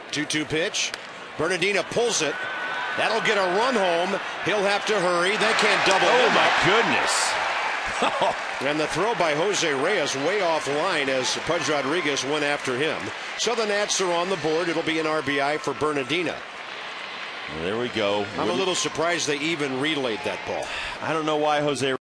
2-2 pitch. Bernadina pulls it. That'll get a run home. He'll have to hurry. They can't double him. Oh, my goodness. And the throw by Jose Reyes way off line as Pudge Rodriguez went after him. So the Nats are on the board. It'll be an RBI for Bernadina. There we go. I'm a little surprised they even relayed that ball. I don't know why Jose